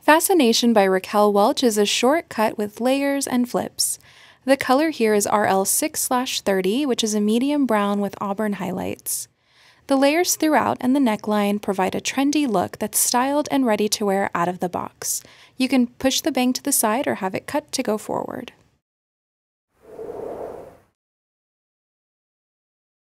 Fascination by Raquel Welch is a short cut with layers and flips. The color here is RL6/30, which is a medium brown with auburn highlights. The layers throughout and the neckline provide a trendy look that's styled and ready to wear out of the box. You can push the bang to the side or have it cut to go forward.